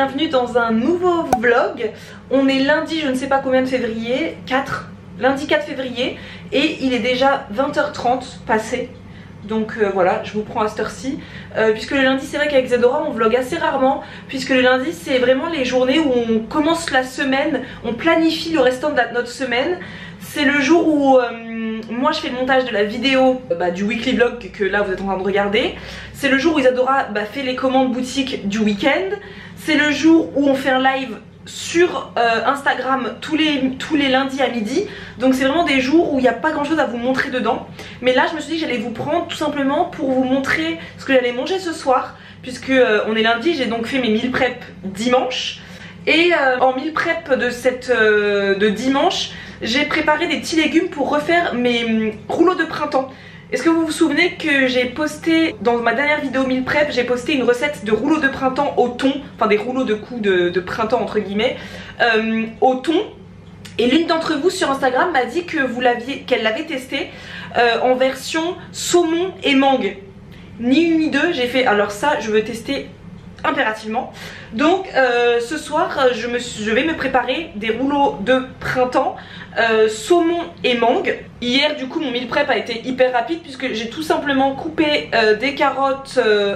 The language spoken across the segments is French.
bienvenue dans un nouveau vlog. On est lundi, je ne sais pas combien de février, lundi 4 février et il est déjà 20h30 passé. Donc voilà, je vous prends à cette heure-ci puisque le lundi, c'est vrai qu'avec Zadora on vlog assez rarement, puisque le lundi c'est vraiment les journées où on commence la semaine, on planifie le restant de notre semaine. C'est le jour où moi je fais le montage de la vidéo du weekly vlog que là vous êtes en train de regarder. C'est le jour où Isadora fait les commandes boutique du week-end. C'est le jour où on fait un live sur Instagram tous les lundis à midi. Donc c'est vraiment des jours où il n'y a pas grand chose à vous montrer dedans. Mais là je me suis dit que j'allais vous prendre tout simplement pour vous montrer ce que j'allais manger ce soir, puisque on est lundi. J'ai donc fait mes meal prep dimanche. Et en meal prep de dimanche, j'ai préparé des petits légumes pour refaire mes rouleaux de printemps. Est-ce que vous vous souvenez que j'ai posté dans ma dernière vidéo meal prep, j'ai posté une recette de rouleaux de printemps au thon, enfin des rouleaux de coups de printemps entre guillemets, au thon. Et l'une d'entre vous sur Instagram m'a dit que qu'elle l'avait testé en version saumon et mangue. Ni une ni deux, j'ai fait alors ça je veux tester impérativement. Donc ce soir je vais me préparer des rouleaux de printemps saumon et mangue. Hier du coup mon meal prep a été hyper rapide puisque j'ai tout simplement coupé des carottes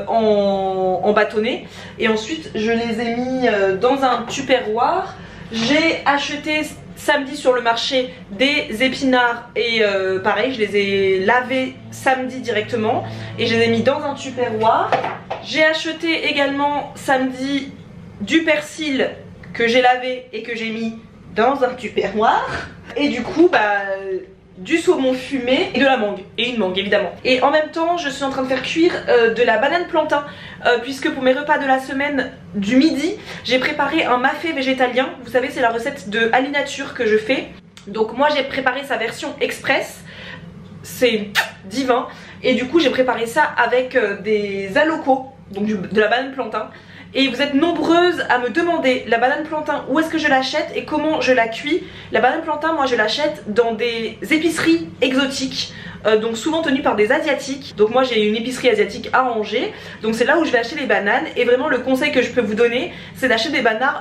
en bâtonnets et ensuite je les ai mis dans un tupperware. J'ai acheté samedi sur le marché des épinards et pareil je les ai lavés samedi directement et je les ai mis dans un tupperware. J'ai acheté également samedi du persil que j'ai lavé et que j'ai mis dans un tupperware et du coup du saumon fumé et de la mangue, et une mangue évidemment. Et en même temps je suis en train de faire cuire de la banane plantain puisque pour mes repas de la semaine du midi j'ai préparé un mafé végétalien. Vous savez c'est la recette de Ali Nature que je fais. Donc moi j'ai préparé sa version express, c'est divin. Et du coup j'ai préparé ça avec des alocos, donc de la banane plantain. Et vous êtes nombreuses à me demander la banane plantain où est-ce que je l'achète et comment je la cuis. La banane plantain moi je l'achète dans des épiceries exotiques, donc souvent tenues par des asiatiques. Donc moi j'ai une épicerie asiatique à Angers, donc c'est là où je vais acheter les bananes. Et vraiment le conseil que je peux vous donner c'est d'acheter des bananes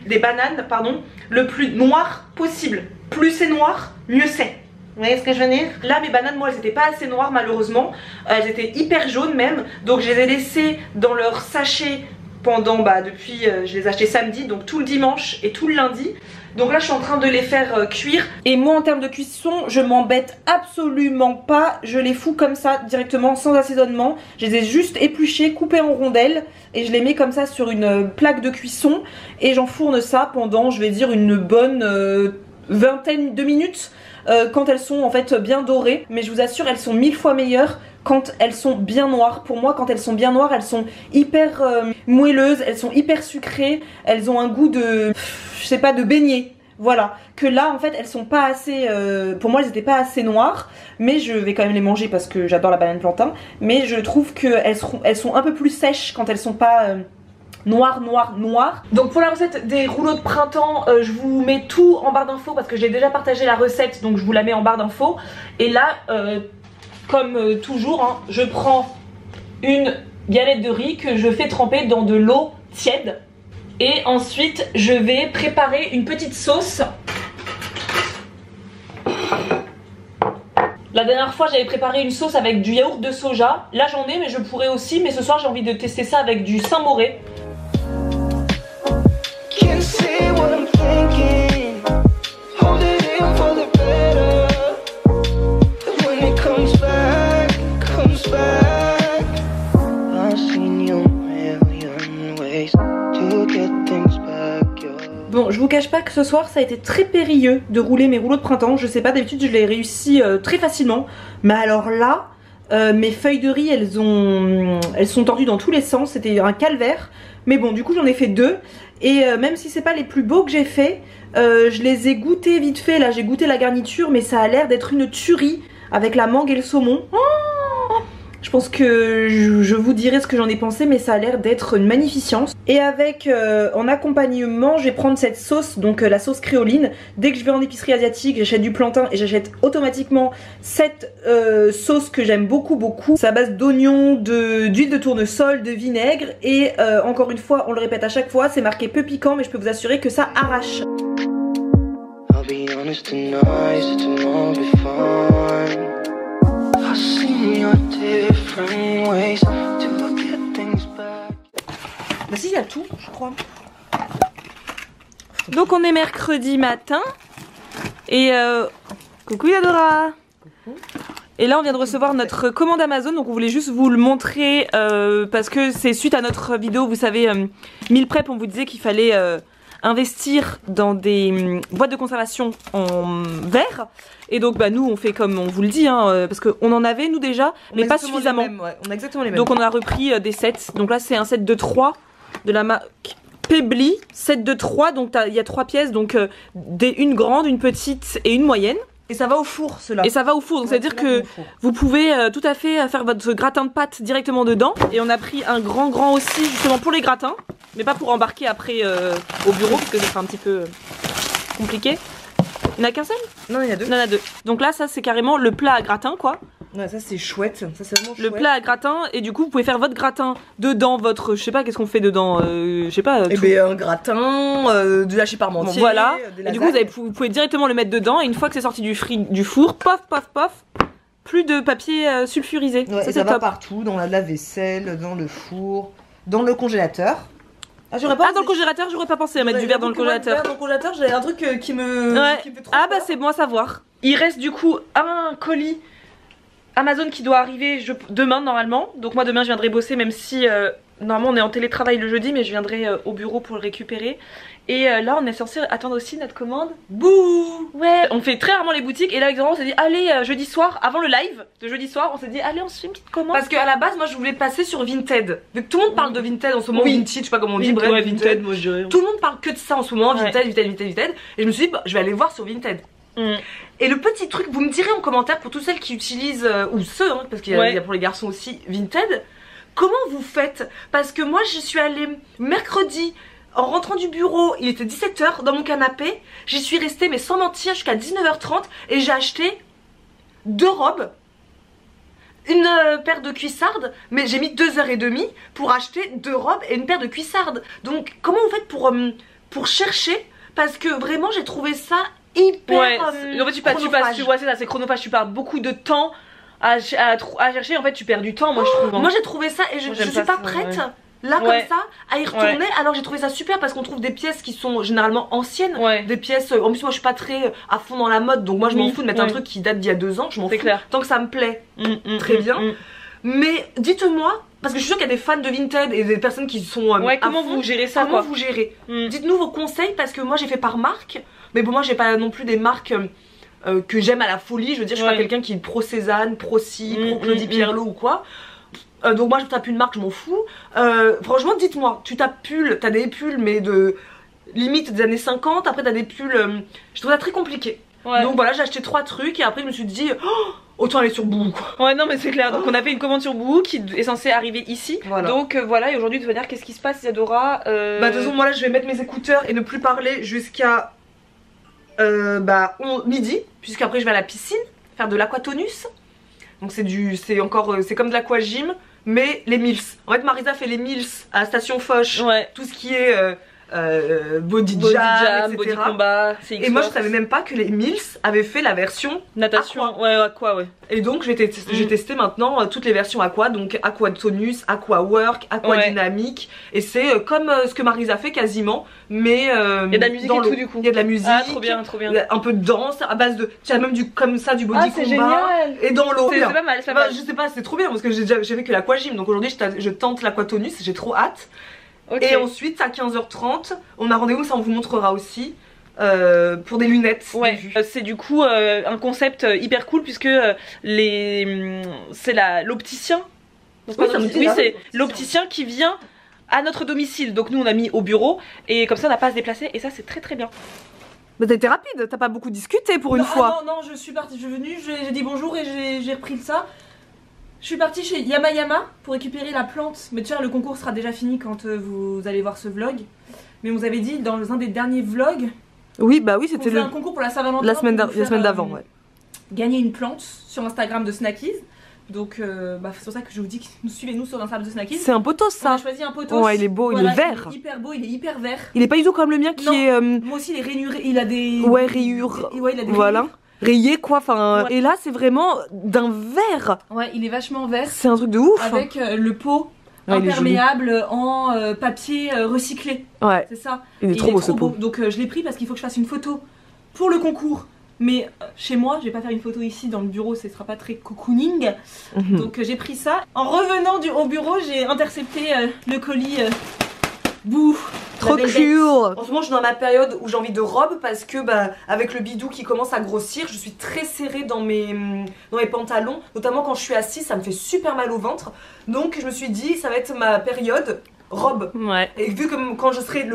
le plus noir possible. Plus c'est noir, mieux c'est. Vous voyez ce que je veux dire? Là mes bananes moi elles étaient pas assez noires malheureusement, elles étaient hyper jaunes même. Donc je les ai laissées dans leur sachet pendant depuis je les ai achetées samedi, donc tout le dimanche et tout le lundi. Donc là je suis en train de les faire cuire. Et moi en termes de cuisson je m'embête absolument pas, je les fous comme ça directement sans assaisonnement. Je les ai juste épluchées, coupées en rondelles et je les mets comme ça sur une plaque de cuisson et j'enfourne ça pendant je vais dire une bonne vingtaine de minutes quand elles sont en fait bien dorées. Mais je vous assure elles sont 1000 fois meilleures quand elles sont bien noires. Pour moi quand elles sont bien noires elles sont hyper moelleuses, elles sont hyper sucrées, elles ont un goût de je sais pas, de beignet. Voilà, que là en fait elles sont pas assez, pour moi elles étaient pas assez noires, mais je vais quand même les manger parce que j'adore la banane plantain. Mais je trouve qu'elles sont un peu plus sèches quand elles sont pas noir. Donc pour la recette des rouleaux de printemps je vous mets tout en barre d'infos parce que j'ai déjà partagé la recette, donc je vous la mets en barre d'infos. Et là comme toujours je prends une galette de riz que je fais tremper dans de l'eau tiède et ensuite je vais préparer une petite sauce. La dernière fois j'avais préparé une sauce avec du yaourt de soja, là j'en ai mais je pourrais aussi, mais ce soir j'ai envie de tester ça avec du Saint-Moré. Bon, je vous cache pas que ce soir ça a été très périlleux de rouler mes rouleaux de printemps. Je sais pas, d'habitude je l'ai réussi très facilement, mais alors là mes feuilles de riz elles sont tordues dans tous les sens, c'était un calvaire. Mais bon du coup j'en ai fait deux et même si c'est pas les plus beaux que j'ai fait, je les ai goûtés vite fait. Là j'ai goûté la garniture mais ça a l'air d'être une tuerie avec la mangue et le saumon. Oh, Je pense que je vous dirai ce que j'en ai pensé, mais ça a l'air d'être une magnificence. Et avec, en accompagnement, je vais prendre cette sauce, donc la sauce créoline. Dès que je vais en épicerie asiatique, j'achète du plantain et j'achète automatiquement cette sauce que j'aime beaucoup. C'est à base d'oignons, d'huile de tournesol, de vinaigre. Et encore une fois, on le répète à chaque fois, c'est marqué peu piquant, mais je peux vous assurer que ça arrache. Bah si, il y a tout, je crois. Donc on est mercredi matin. Et coucou Yadora. Coucou. Et là on vient de recevoir notre commande Amazon. Donc on voulait juste vous le montrer parce que c'est suite à notre vidéo, vous savez, meal prep, on vous disait qu'il fallait investir dans des boîtes de conservation en verre. Et donc bah nous on fait comme on vous le dit hein, parce qu'on en avait nous déjà mais pas suffisamment. Ouais, on a exactement les mêmes. Donc on a repris des sets. Donc là c'est un set de 3 de la marque Pebbly, set de 3, donc il y a 3 pièces, donc une grande, une petite et une moyenne. Et ça va au four cela. Et ça va au four, donc ça veut dire que vous pouvez tout à fait faire votre gratin de pâtes directement dedans. Et on a pris un grand aussi justement pour les gratins, mais pas pour embarquer après au bureau parce que ça sera un petit peu compliqué. Il n'y en a qu'un seul? Non, il y en a deux. Non, il y en a deux. Donc là ça c'est carrément le plat à gratin quoi. Ouais, ça c'est chouette, ça c'est vraiment chouette. Le plat à gratin, et du coup vous pouvez faire votre gratin dedans, votre, je sais pas, qu'est-ce qu'on fait dedans, je sais pas. Eh ben un gratin, du hachis parmentier, bon, voilà. Et du coup vous pouvez directement le mettre dedans, et une fois que c'est sorti du four, pof, plus de papier sulfurisé. Ouais, ça va partout, dans la lave-vaisselle, dans le four, dans le congélateur. Ah, dans le congélateur, j'aurais pas pensé à mettre du verre dans le congélateur. Dans le congélateur, j'ai un truc qui me fait trop peur. Bah c'est bon à savoir. Il reste du coup un colis Amazon qui doit arriver demain normalement. Donc moi demain je viendrai bosser, même si normalement on est en télétravail le jeudi, mais je viendrai au bureau pour le récupérer. Et là on est censé attendre aussi notre commande. Bouh. Ouais, on fait très rarement les boutiques. Et là exactement on s'est dit allez jeudi soir, avant le live de jeudi soir, on s'est dit allez on se fait une petite commande. Parce qu'à la base moi je voulais passer sur Vinted. Vu que tout le monde parle de Vinted en ce moment, Vinted, je sais pas comment on dit, bref ouais, Vinted, moi je dirais. Tout le monde parle que de ça en ce moment, Vinted. Et je me suis dit bah, je vais aller voir sur Vinted. Et le petit truc, vous me direz en commentaire pour toutes celles qui utilisent, ou ceux, hein, parce qu'il y a pour les garçons aussi, Vinted, comment vous faites? Parce que moi je suis allée mercredi, en rentrant du bureau, il était 17 h dans mon canapé, j'y suis restée mais sans mentir jusqu'à 19 h 30 et j'ai acheté 2 robes, une paire de cuissardes, mais j'ai mis 2h30 pour acheter 2 robes et une paire de cuissardes. Donc comment vous faites pour chercher? Parce que vraiment j'ai trouvé ça hyper en fait tu vois c'est chronophage, tu perds beaucoup de temps à chercher, en fait tu perds du temps moi je trouve. Moi j'ai trouvé ça et je suis pas prête là comme ça à y retourner alors j'ai trouvé ça super parce qu'on trouve des pièces qui sont généralement anciennes, des pièces, en plus moi je suis pas très à fond dans la mode donc moi je m'en fous de mettre un truc qui date d'il y a 2 ans, je m'en fous tant que ça me plaît très bien. Mais dites-moi, parce que je suis sûre qu'il y a des fans de Vinted et des personnes qui sont comment vous gérez ça, comment vous gérez. Dites-nous vos conseils parce que moi j'ai fait par marque. Mais pour moi j'ai pas non plus des marques que j'aime à la folie. Je veux dire je suis pas quelqu'un qui est pro Cézanne, pro Si, pro Claudie Pierlot ou quoi. Donc moi je tape une marque, je m'en fous. Franchement dites-moi, tu tapes pull, t'as des pulls mais de limite des années 50. Après t'as des pulls, je trouve ça très compliqué. Donc voilà j'ai acheté 3 trucs et après je me suis dit autant aller sur Boohoo quoi. Ouais non mais c'est clair, donc on a fait une commande sur Boohoo qui est censée arriver ici. Donc voilà, et aujourd'hui de venir qu'est-ce qui se passe Isadora? Bah de toute façon moi là je vais mettre mes écouteurs et ne plus parler jusqu'à midi, puisqu'après je vais à la piscine faire de l'aquatonus. Donc c'est comme de l'aquagym mais les Mills. En fait Marisa fait les Mills à Station Foch, tout ce qui est body jam, etc. Body combat, et moi je savais même pas que les Mills avaient fait la version natation, aqua. Et donc j'ai testé maintenant toutes les versions aqua, donc aquatonus, aquawork, aquadynamique. Et c'est comme ce que Marisa fait quasiment, mais il y a de la musique et tout du coup. Il y a de la musique, trop bien. Un peu de danse à base de, tu as même comme ça du body combat. Génial. Et dans l'eau. C'est pas mal, je sais pas, c'est trop bien parce que j'ai fait que l'aquagym, donc aujourd'hui je tente l'aquatonus, j'ai trop hâte. Et ensuite à 15h30 on a rendez-vous, ça on vous montrera aussi pour des lunettes. C'est du coup un concept hyper cool puisque c'est l'opticien. C'est l'opticien qui vient à notre domicile. Donc nous on a mis au bureau et comme ça on n'a pas à se déplacer et ça c'est très bien. Mais t'as été rapide, t'as pas beaucoup discuté pour une fois. Non, je suis partie, je suis venue, j'ai dit bonjour et j'ai repris ça. Je suis partie chez Yamayama pour récupérer la plante. Mais tu vois, le concours sera déjà fini quand vous allez voir ce vlog. Mais vous avez dit dans un des derniers vlogs. Oui, bah oui, c'était un concours pour la Saint-Valentin. La semaine d'avant, ouais. Gagner une plante sur Instagram de Snackies. Donc c'est pour ça que je vous dis que suivez-nous sur Instagram de Snackies. C'est un potos ça. On a choisi un potos. Ouais, il est beau, voilà, il est vert. Il est hyper beau, il est hyper vert. Il est pas du tout comme le mien qui est. Moi aussi, il est rainuré, il a des. Ouais, rayures. Ouais, il a des voilà. rayures. Rayé quoi, enfin. Ouais. Et là, c'est vraiment d'un vert. Ouais, il est vachement vert. C'est un truc de ouf. Avec le pot imperméable en papier recyclé. Ouais. C'est ça. Il est trop beau ce pot. Donc je l'ai pris parce qu'il faut que je fasse une photo pour le concours. Mais chez moi, je vais pas faire une photo ici dans le bureau, ce sera pas très cocooning. Donc j'ai pris ça. En revenant au bureau, j'ai intercepté le colis. Bouh. Trop cool. En ce moment, je suis dans ma période où j'ai envie de robe parce que avec le bidou qui commence à grossir, je suis très serrée dans mes pantalons, notamment quand je suis assise, ça me fait super mal au ventre. Donc je me suis dit, ça va être ma période robe. Ouais. Et vu que quand je serai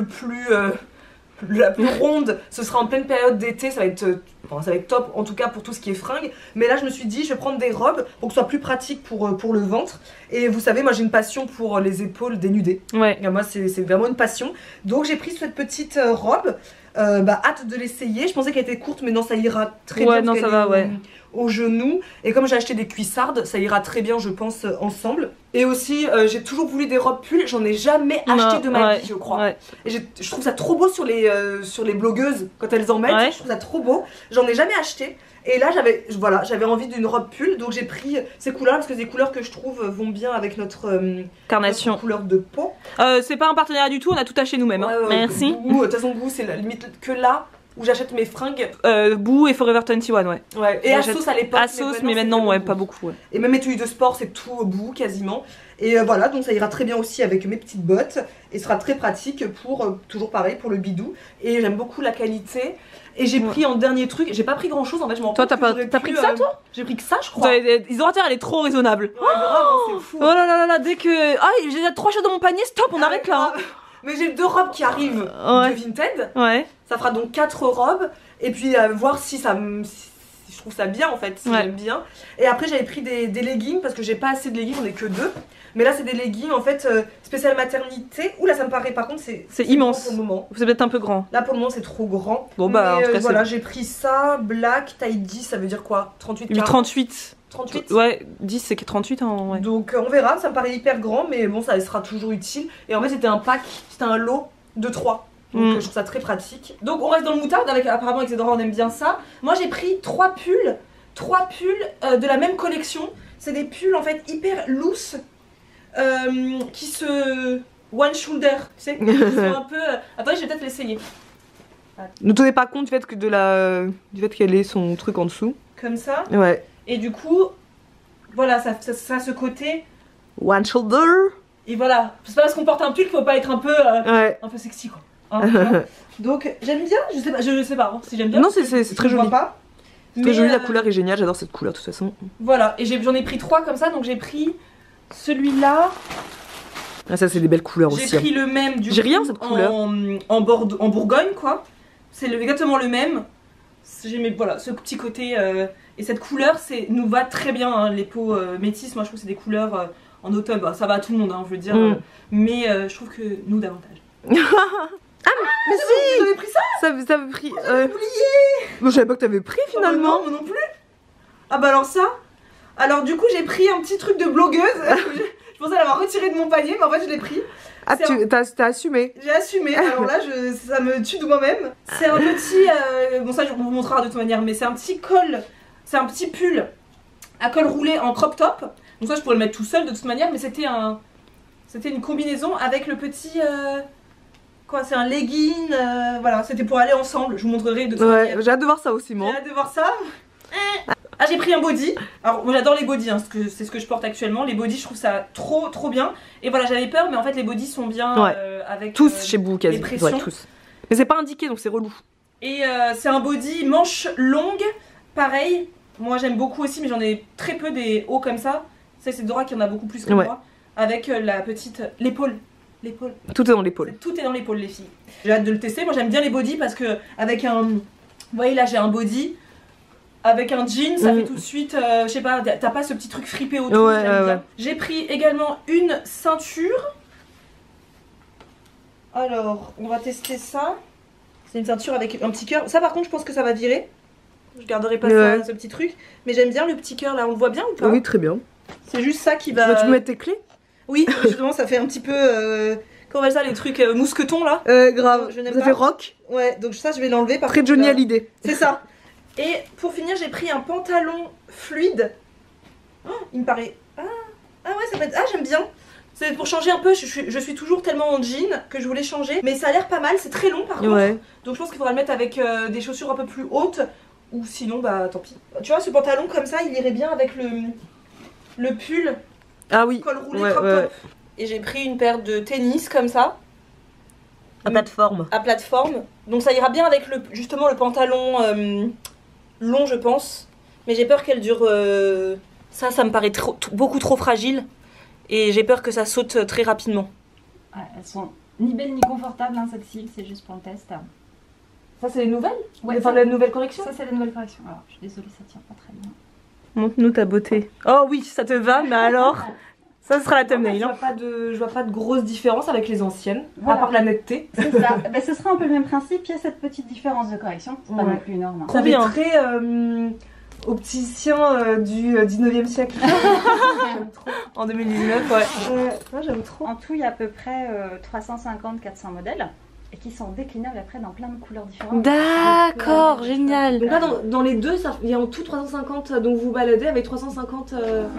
la plus ronde, ce sera en pleine période d'été, ça va être top en tout cas pour tout ce qui est fringues. Mais là je me suis dit je vais prendre des robes pour que ce soit plus pratique pour le ventre. Et vous savez, moi j'ai une passion pour les épaules dénudées. Ouais. Et moi c'est vraiment une passion. Donc j'ai pris cette petite robe. Hâte de l'essayer. Je pensais qu'elle était courte mais non, ça ira très bien. Non, ça va, ouais. Au genou. Et comme j'ai acheté des cuissardes, ça ira très bien je pense ensemble. Et aussi j'ai toujours voulu des robes pulls, j'en ai jamais acheté de ma vie je crois. Ouais. Et je trouve ça trop beau sur les blogueuses quand elles en mettent, je trouve ça trop beau. J'en ai jamais acheté. Et là j'avais envie d'une robe pull, donc j'ai pris ces couleurs parce que c'est des couleurs que je trouve vont bien avec notre carnation, couleur de peau. C'est pas un partenariat du tout, on a tout acheté nous-mêmes. Merci. De toute façon Boo c'est la limite que là où j'achète mes fringues. Boo et Forever 21, ouais. Et Asos à l'époque. Asos, mais maintenant ouais, pas beaucoup. Ouais. Et même mes tenues de sport, c'est tout Boo quasiment. Et voilà, donc ça ira très bien aussi avec mes petites bottes. Et ce sera très pratique pour, toujours pareil, pour le bidou. Et j'aime beaucoup la qualité. Et j'ai pris en dernier truc, j'ai pas pris grand chose en fait, je m'en rends compte. Toi t'as pris que ça toi? J'ai pris que ça je crois. Isorateur elle est trop raisonnable. Ouais, grave, c'est fou. Oh là là là, dès que. Ah, j'ai déjà 3 choses dans mon panier, stop, on arrête là. Mais j'ai 2 robes qui arrivent de Vinted. Ouais. Ça fera donc 4 robes. Et puis voir si ça me. Je trouve ça bien en fait, si j'aime bien. Et après j'avais pris des leggings parce que j'ai pas assez de leggings, on est que 2. Mais là c'est des leggings en fait spécial maternité. Oula ça me paraît par contre c'est immense pour le moment. C'est peut-être un peu grand. Là pour le moment c'est trop grand. Bon bah mais, en tout cas voilà j'ai pris ça, black, taille 10, ça veut dire quoi? 38 40. 38. 38 ouais, 10 c'est 38 hein, ouais. Donc on verra, ça me paraît hyper grand mais bon ça sera toujours utile. Et en fait c'était un pack, c'était un lot de 3. Donc je trouve ça très pratique. Donc on reste dans le moutarde, apparemment avec Zedora on aime bien ça. Moi j'ai pris 3 pulls de la même collection. C'est des pulls en fait hyper loose qui se one shoulder, tu sais, qui sont un peu... Attendez je vais peut-être l'essayer. Ne tenez pas compte du fait qu'elle ait son truc en dessous. Comme ça. Ouais. Et du coup, voilà, ça a ce côté... One shoulder. Et voilà, c'est pas parce qu'on porte un pull qu'il faut pas être un peu sexy quoi. Donc j'aime bien, je sais pas si j'aime bien. Non c'est très joli. C'est très joli, la couleur est géniale, j'adore cette couleur de toute façon. Voilà, et j'en ai pris 3 comme ça, donc j'ai pris celui-là. Ah ça c'est des belles couleurs aussi. J'ai pris le même du coup, j'ai rien cette couleur. En Bourgogne quoi. C'est exactement le même. J'aimais voilà, ce petit côté et cette couleur nous va très bien hein, les peaux métisses, moi je trouve que c'est des couleurs en automne, ça va à tout le monde hein, je veux dire. Mais je trouve que nous davantage. Ah mais si! Vous avez pris ça? Ça avait pris... oublié. Moi je savais pas que t'avais pris finalement. Non, moi non plus. Ah bah alors ça. Alors du coup j'ai pris un petit truc de blogueuse. Je pensais l'avoir retiré de mon panier mais en fait je l'ai pris. Ah t'as assumé? J'ai assumé, alors là ça me tue de moi-même. C'est un petit... bon ça je vous montrera de toute manière mais c'est un petit col. C'est un petit pull à col roulé en crop top. Donc ça je pourrais le mettre tout seul de toute manière mais c'était une combinaison avec le petit... c'est un legging, voilà, c'était pour aller ensemble, je vous montrerai de toute manière. J'ai hâte de voir ça aussi moi. J'ai hâte de voir ça. Ah j'ai pris un body, alors moi j'adore les bodys, hein, c'est ce que je porte actuellement, les bodys je trouve ça trop bien. Et voilà j'avais peur mais en fait les bodys sont bien avec... Tous chez Boo quasi, tous. Mais c'est pas indiqué donc c'est relou. Et c'est un body manche longue, pareil, moi j'aime beaucoup aussi mais j'en ai très peu des hauts comme ça. Ça c'est Dora qui en a beaucoup plus que moi, avec la petite... l'épaule. Tout est dans l'épaule. Tout est dans l'épaule les filles. J'ai hâte de le tester. Moi j'aime bien les bodys parce que avec un... Vous voyez là j'ai un body. avec un jean, ça fait tout de suite, je sais pas, t'as pas ce petit truc fripé autour, j'aime bien. J'ai pris également une ceinture. Alors, on va tester ça. C'est une ceinture avec un petit cœur. Ça par contre, je pense que ça va virer. Je garderai pas ça, ce petit truc. Mais j'aime bien le petit cœur là, on le voit bien ou pas? Oui, très bien. C'est juste ça qui va... Tu peux mettre tes clés? Oui, justement, ça fait un petit peu... Comment on appelle ça, les trucs mousquetons là? Grave, ça fait rock. Ouais, donc ça je vais l'enlever. Très Johnny Hallyday. C'est ça. Et pour finir, j'ai pris un pantalon fluide. Oh, il me paraît... Ah ouais, ça va être... Ah, j'aime bien. C'est pour changer un peu, je suis toujours tellement en jean que je voulais changer. Mais ça a l'air pas mal, c'est très long par contre. Ouais. Donc je pense qu'il faudra le mettre avec des chaussures un peu plus hautes. Ou sinon, bah tant pis. Tu vois, ce pantalon comme ça, il irait bien avec le pull. Ah oui. Col roulé crop top. Et j'ai pris une paire de tennis comme ça. À plateforme. À plateforme. Donc ça ira bien avec justement le pantalon long, je pense. Mais j'ai peur qu'elle dure... Ça me paraît beaucoup trop fragile. Et j'ai peur que ça saute très rapidement. Ouais, elles sont ni belles ni confortables, hein, celle-ci, c'est juste pour le test. Ça, c'est les nouvelles? Ouais, enfin, la nouvelle correction? Ça, c'est la nouvelle correction. Alors, je suis désolée, ça tient pas très bien. Montre-nous ta beauté. Oh oui, ça te va, mais alors ça sera la thumbnail. Je vois pas de grosse différence avec les anciennes, voilà. À part la netteté. C'est ça. Ben, ce sera un peu le même principe, il y a cette petite différence de correction. C'est pas non plus énorme. Hein. Ça fait très opticien du 19e siècle. En 2019, moi j'aime trop. En tout, il y a à peu près 350-400 modèles. Et qui sont déclinables après dans plein de couleurs différentes. D'accord, génial. Donc là, dans les deux, il y a en tout 350, donc vous baladez avec 350...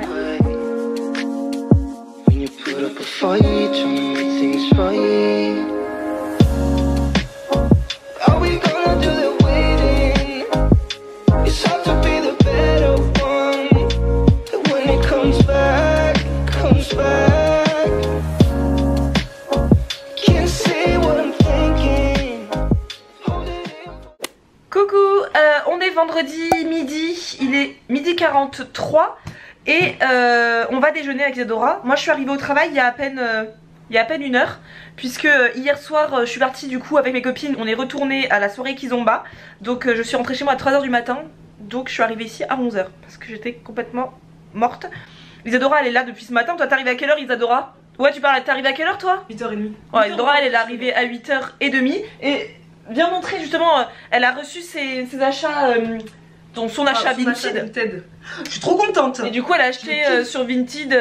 on est vendredi midi, il est midi 43 et on va déjeuner avec Isadora. Moi je suis arrivée au travail il y a à peine une heure, puisque hier soir je suis partie du coup avec mes copines, on est retourné à la soirée Kizomba. Donc je suis rentrée chez moi à 3 h du matin, donc je suis arrivée ici à 11 h parce que j'étais complètement morte. Isadora elle est là depuis ce matin. Toi t'es arrivée à quelle heure, Isadora? Ouais, t'es arrivée à quelle heure toi? 8h30. Ouais, Isadora elle est arrivée à 8h30 et... Bien montrer justement, elle a reçu ses achats, dont son achat Vinted. Je suis trop contente. Et du coup elle a acheté sur Vinted,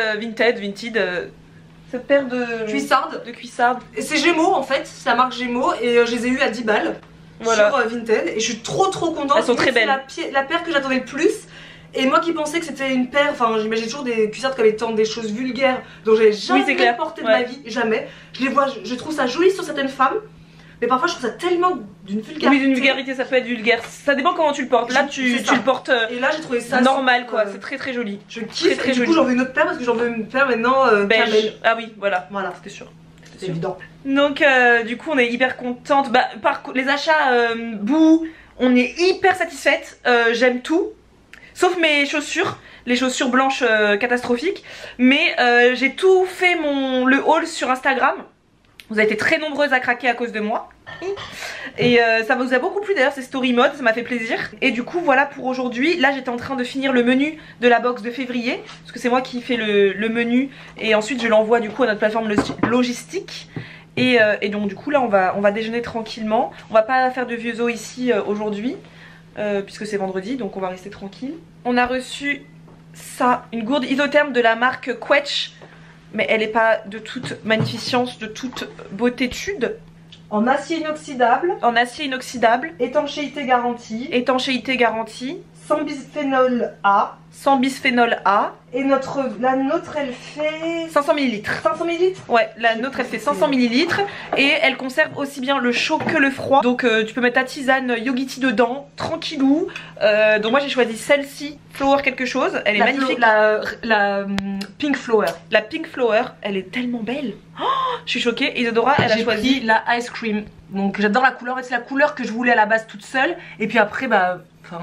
cette paire de cuissardes. Et c'est Gémeaux en fait, c'est la marque Gémeaux et je les ai eu à 10 balles sur Vinted et je suis trop contente. Elles sont très belles. C'est la paire que j'attendais le plus. Et moi qui pensais que c'était une paire, enfin j'imagine toujours des cuissardes comme étant des choses vulgaires dont j'ai jamais porté de ma vie, jamais. Je les vois, je trouve ça joli sur certaines femmes. Mais parfois je trouve ça tellement d'une vulgarité. Oui, d'une vulgarité, ça peut être vulgaire. Ça dépend comment tu le portes. Là tu le portes et là j'ai trouvé ça normal quoi, c'est très joli. Je kiffe très, et du coup j'en veux une autre paire parce que j'en veux une paire maintenant beige. Ah oui, voilà, c'était sûr. C'est évident. Donc du coup on est hyper contente. Bah, par les achats Boo, on est hyper satisfaite. J'aime tout. Sauf mes chaussures, les chaussures blanches catastrophiques. Mais j'ai tout fait le haul sur Instagram. Vous avez été très nombreuses à craquer à cause de moi. Et ça vous a beaucoup plu d'ailleurs, ces story mode, ça m'a fait plaisir. Et du coup voilà pour aujourd'hui. Là j'étais en train de finir le menu de la box de février, parce que c'est moi qui fais le menu. Et ensuite je l'envoie du coup à notre plateforme logistique. Et donc du coup là on va déjeuner tranquillement. On va pas faire de vieux os ici aujourd'hui, puisque c'est vendredi, donc on va rester tranquille. On a reçu ça, une gourde isotherme de la marque Quetch. Mais elle n'est pas de toute magnificence, de toute beautétude. En acier inoxydable. En acier inoxydable. Étanchéité garantie. Étanchéité garantie. Sans bisphénol A. Sans bisphénol A. Et la nôtre elle fait 500 ml. 500 ml. Ouais, la nôtre elle fait 500 ml. Et elle conserve aussi bien le chaud que le froid. Donc tu peux mettre ta tisane Yogiti dedans, tranquillou. Donc moi j'ai choisi celle-ci, Flower quelque chose. Elle est magnifique. La Pink Flower. La Pink Flower, elle est tellement belle. Oh, je suis choquée. Isadora, elle a choisi la Ice Cream. Donc j'adore la couleur. En fait, c'est la couleur que je voulais à la base toute seule. Et puis après, bah, enfin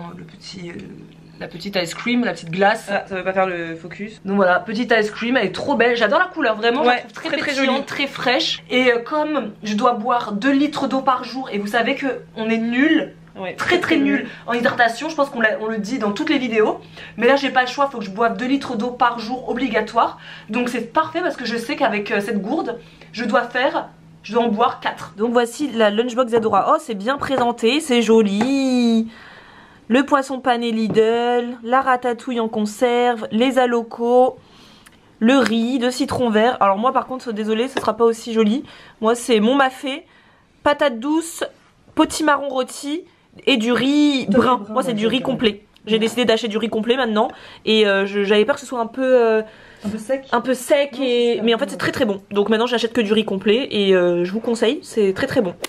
la petite ice cream, la petite glace. Ah, ça veut pas faire le focus. Donc voilà, petite ice cream, elle est trop belle. J'adore la couleur, vraiment. Ouais, je la trouve très jolie, très fraîche. Et comme je dois boire 2 litres d'eau par jour, et vous savez que on est nul très nul en hydratation. Je pense qu'on le dit dans toutes les vidéos. Mais là j'ai pas le choix, il faut que je boive 2 litres d'eau par jour obligatoire. Donc c'est parfait parce que je sais qu'avec cette gourde, je dois en boire 4. Donc voici la lunchbox Isadora. Oh, c'est bien présenté, c'est joli. Le poisson pané Lidl, la ratatouille en conserve, les alocos, le riz de citron vert. Alors moi par contre, désolé, ce sera pas aussi joli. Moi c'est mon mafé, patates douces, potimarron rôti et du riz brun. Moi c'est du riz complet. J'ai décidé d'acheter du riz complet maintenant. Et j'avais peur que ce soit un peu sec mais en fait c'est très bon. Donc maintenant j'achète que du riz complet et je vous conseille, c'est très bon.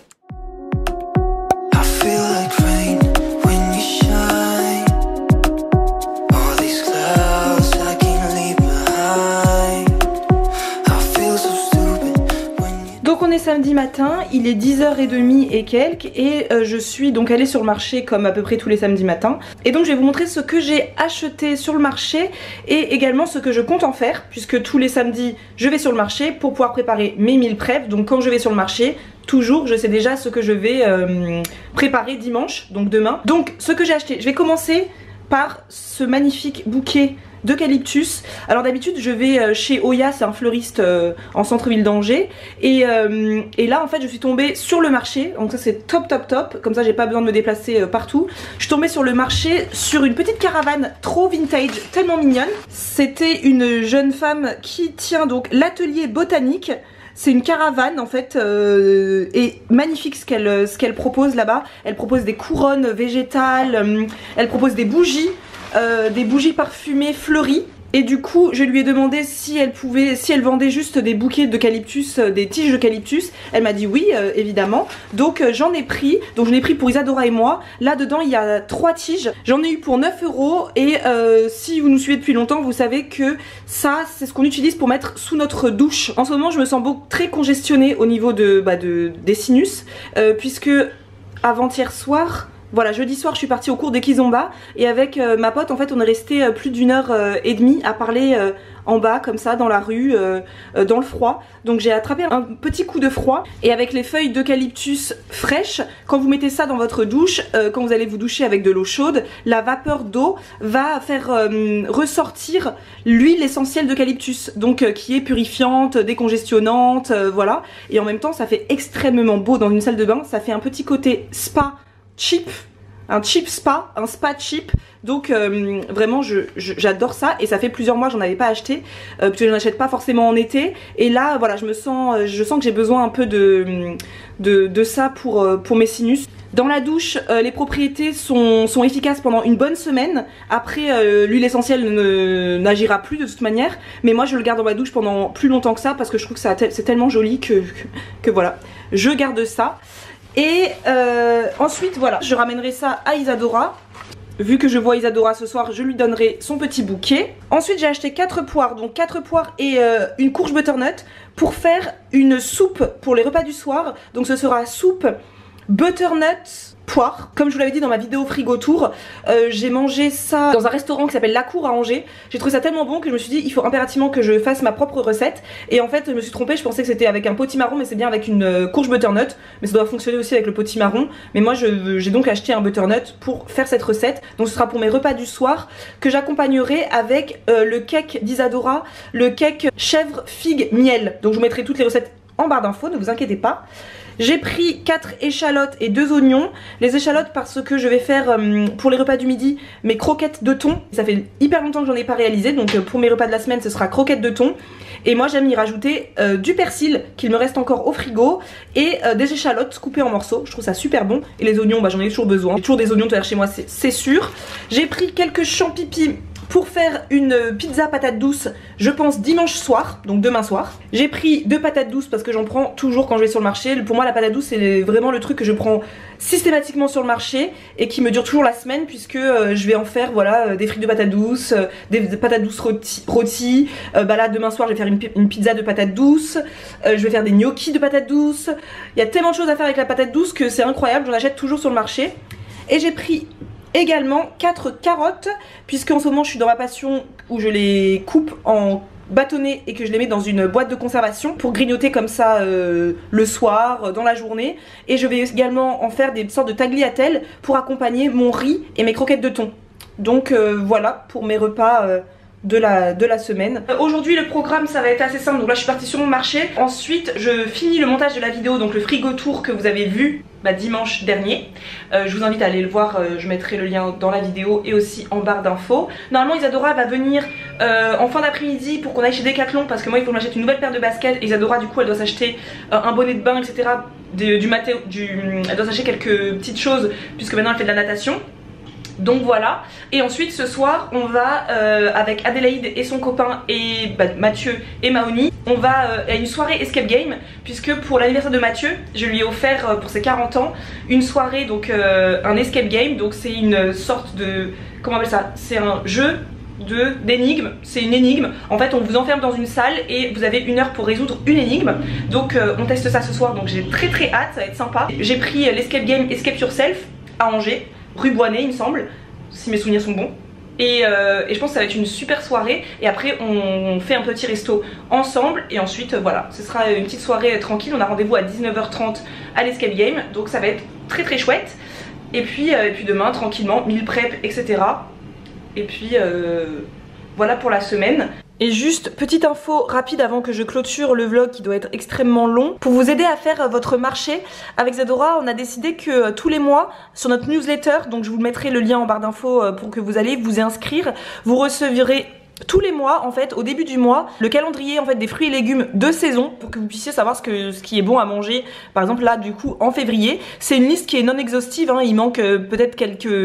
Donc on est samedi matin, il est 10h30 et quelques et je suis donc allée sur le marché comme à peu près tous les samedis matins. Et donc je vais vous montrer ce que j'ai acheté sur le marché et également ce que je compte en faire, puisque tous les samedis je vais sur le marché pour pouvoir préparer mes meal prep. Donc quand je vais sur le marché, toujours je sais déjà ce que je vais préparer dimanche, donc demain. Donc ce que j'ai acheté, je vais commencer par ce magnifique bouquet d'eucalyptus. Alors d'habitude je vais chez Oya, c'est un fleuriste en centre-ville d'Angers et là en fait je suis tombée sur le marché, donc ça c'est top, comme ça j'ai pas besoin de me déplacer partout. Je suis tombée sur le marché sur une petite caravane trop vintage, tellement mignonne. C'était une jeune femme qui tient donc l'atelier botanique. C'est une caravane en fait et magnifique ce qu'elle propose là-bas. Elle propose des couronnes végétales, elle propose des bougies parfumées fleuries. Et du coup je lui ai demandé si elle vendait juste des bouquets d'eucalyptus, des tiges d'eucalyptus. Elle m'a dit oui évidemment. Donc j'en ai pris, donc je l'ai pris pour Isadora et moi. Là dedans il y a 3 tiges, j'en ai eu pour 9 € et si vous nous suivez depuis longtemps vous savez que ça c'est ce qu'on utilise pour mettre sous notre douche. En ce moment je me sens très congestionnée au niveau des sinus puisque avant-hier soir, voilà, jeudi soir je suis partie au cours de Kizomba et avec ma pote en fait on est resté plus d'1h30 à parler en bas comme ça dans la rue, dans le froid. Donc j'ai attrapé un petit coup de froid et avec les feuilles d'eucalyptus fraîches, quand vous mettez ça dans votre douche, quand vous allez vous doucher avec de l'eau chaude, la vapeur d'eau va faire ressortir l'huile essentielle d'eucalyptus, donc qui est purifiante, décongestionnante, voilà. Et en même temps ça fait extrêmement beau dans une salle de bain, ça fait un petit côté spa cheap, un cheap spa, un spa cheap. Donc vraiment j'adore ça et ça fait plusieurs mois que j'en avais pas acheté parce que je n'en achète pas forcément en été. Et là voilà je sens que j'ai besoin un peu de ça pour mes sinus. Dans la douche, les propriétés sont efficaces pendant une bonne semaine. Après, l'huile essentielle n'agira plus de toute manière. Mais moi, je le garde dans ma douche pendant plus longtemps que ça parce que je trouve que c'est tellement joli que voilà. Je garde ça. Et ensuite, voilà, je ramènerai ça à Isadora. Vu que je vois Isadora ce soir, je lui donnerai son petit bouquet. Ensuite, j'ai acheté 4 poires, donc 4 poires et une courge butternut pour faire une soupe pour les repas du soir. Donc ce sera soupe butternut poire. Comme je vous l'avais dit dans ma vidéo frigo tour, j'ai mangé ça dans un restaurant qui s'appelle La Cour à Angers. J'ai trouvé ça tellement bon que je me suis dit il faut impérativement que je fasse ma propre recette. Et en fait je me suis trompée, je pensais que c'était avec un potimarron mais c'est bien avec une courge butternut. Mais ça doit fonctionner aussi avec le potimarron. Mais moi j'ai donc acheté un butternut pour faire cette recette. Donc ce sera pour mes repas du soir que j'accompagnerai avec le cake d'Isadora, le cake chèvre figue miel. Donc je vous mettrai toutes les recettes en barre d'infos, ne vous inquiétez pas. J'ai pris 4 échalotes et 2 oignons. Les échalotes parce que je vais faire pour les repas du midi mes croquettes de thon. Ça fait hyper longtemps que j'en ai pas réalisé, donc pour mes repas de la semaine ce sera croquettes de thon. Et moi j'aime y rajouter du persil qu'il me reste encore au frigo et des échalotes coupées en morceaux. Je trouve ça super bon. Et les oignons, j'en ai toujours besoin. J'ai toujours des oignons chez moi, c'est sûr. J'ai pris quelques champignons pour faire une pizza patate douce, je pense dimanche soir, donc demain soir. J'ai pris 2 patates douces parce que j'en prends toujours quand je vais sur le marché. Pour moi la patate douce c'est vraiment le truc que je prends systématiquement sur le marché et qui me dure toujours la semaine puisque je vais en faire voilà des frites de patates douces, des patates douces rôties. Là demain soir je vais faire une pizza de patates douces, je vais faire des gnocchis de patates douces. Il y a tellement de choses à faire avec la patate douce que c'est incroyable, j'en achète toujours sur le marché. Et j'ai pris également 4 carottes puisque en ce moment je suis dans ma passion où je les coupe en bâtonnés et que je les mets dans une boîte de conservation pour grignoter comme ça le soir, dans la journée. Et je vais également en faire des sortes de tagliatelles pour accompagner mon riz et mes croquettes de thon. Donc voilà pour mes repas de la semaine. Aujourd'hui le programme ça va être assez simple, donc là je suis partie sur mon marché. Ensuite je finis le montage de la vidéo, donc le frigo tour que vous avez vu dimanche dernier. Je vous invite à aller le voir, je mettrai le lien dans la vidéo et aussi en barre d'infos. Normalement Isadora va venir en fin d'après-midi pour qu'on aille chez Decathlon, parce que moi il faut que j'achète une nouvelle paire de baskets. Isadora du coup elle doit s'acheter un bonnet de bain, etc. Elle doit s'acheter quelques petites choses puisque maintenant elle fait de la natation. Donc voilà, et ensuite ce soir on va avec Adélaïde et son copain et Mathieu et Maoni, on va à une soirée escape game, puisque pour l'anniversaire de Mathieu je lui ai offert pour ses 40 ans une soirée, donc un escape game. Donc c'est une sorte de, comment on appelle ça, c'est un jeu d'énigmes, c'est une énigme. En fait on vous enferme dans une salle et vous avez 1 heure pour résoudre une énigme. Donc on teste ça ce soir, donc j'ai très hâte, ça va être sympa. J'ai pris l'escape game Escape Yourself à Angers, rue Boisney il me semble, si mes souvenirs sont bons. Et je pense que ça va être une super soirée. Et après on fait un petit resto ensemble. Et ensuite voilà, ce sera une petite soirée tranquille. On a rendez-vous à 19h30 à l'escape game. Donc ça va être très chouette. Et puis demain tranquillement, meal prep, etc. Et puis voilà pour la semaine. Et juste petite info rapide avant que je clôture le vlog qui doit être extrêmement long. Pour vous aider à faire votre marché avec Isadora, on a décidé que tous les mois sur notre newsletter, donc je vous mettrai le lien en barre d'infos pour que vous allez vous inscrire, vous recevrez tous les mois en fait, au début du mois, le calendrier en fait des fruits et légumes de saison pour que vous puissiez savoir ce qui est bon à manger. Par exemple là du coup en février, c'est une liste qui est non exhaustive, hein. Il manque peut-être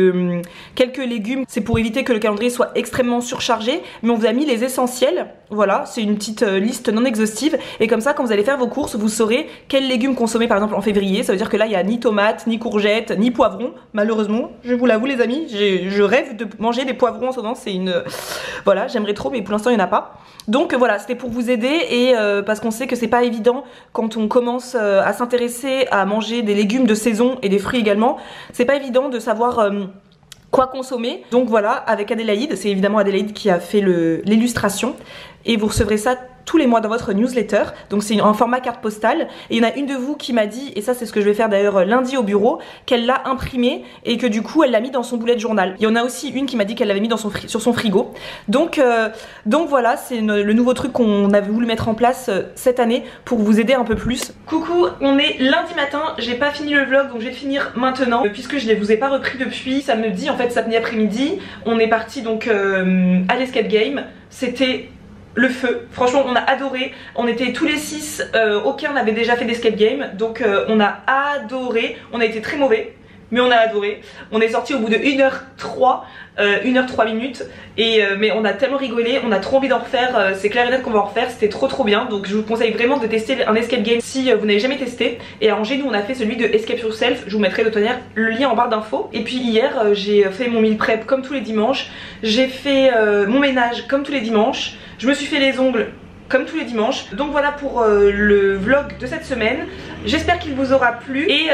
quelques légumes, c'est pour éviter que le calendrier soit extrêmement surchargé, mais on vous a mis les essentiels. Voilà, c'est une petite liste non exhaustive, et comme ça quand vous allez faire vos courses, vous saurez quels légumes consommer par exemple en février. Ça veut dire que là il n'y a ni tomates, ni courgettes, ni poivrons, malheureusement, je vous l'avoue les amis, je rêve de manger des poivrons en ce moment, c'est une... Voilà, j'aimerais trop, mais pour l'instant il n'y en a pas. Donc voilà, c'était pour vous aider, et parce qu'on sait que c'est pas évident quand on commence à s'intéresser à manger des légumes de saison et des fruits également, c'est pas évident de savoir quoi consommer. Donc voilà, avec Adélaïde, c'est évidemment Adélaïde qui a fait l'illustration, et vous recevrez ça tous les mois dans votre newsletter. Donc c'est un format carte postale, et il y en a une de vous qui m'a dit, et ça c'est ce que je vais faire d'ailleurs lundi au bureau, qu'elle l'a imprimé et que du coup elle l'a mis dans son bullet journal. Il y en a aussi une qui m'a dit qu'elle l'avait mis dans sur son frigo. Donc voilà, c'est le nouveau truc qu'on avait voulu mettre en place cette année pour vous aider un peu plus. Coucou, on est lundi matin, j'ai pas fini le vlog donc je vais le finir maintenant puisque je ne vous ai pas repris depuis samedi, en fait samedi après-midi. On est parti donc à l'escape game, c'était le feu, franchement on a adoré, on était tous les 6, aucun n'avait déjà fait d'escape game, donc on a adoré, on a été très mauvais, mais on a adoré. On est sorti au bout de 1h03, 1h03 minutes, mais on a tellement rigolé, on a trop envie d'en refaire, c'est clair et net qu'on va en refaire, c'était trop bien. Donc je vous conseille vraiment de tester un escape game si vous n'avez jamais testé. Et à Angers nous on a fait celui de Escape Yourself, je vous mettrai le lien en barre d'infos. Et puis hier j'ai fait mon meal prep comme tous les dimanches, j'ai fait mon ménage comme tous les dimanches, je me suis fait les ongles comme tous les dimanches. Donc voilà pour le vlog de cette semaine. J'espère qu'il vous aura plu. Et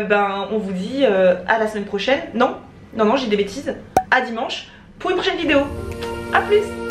on vous dit à la semaine prochaine. Non, j'ai des bêtises. À dimanche pour une prochaine vidéo. A plus.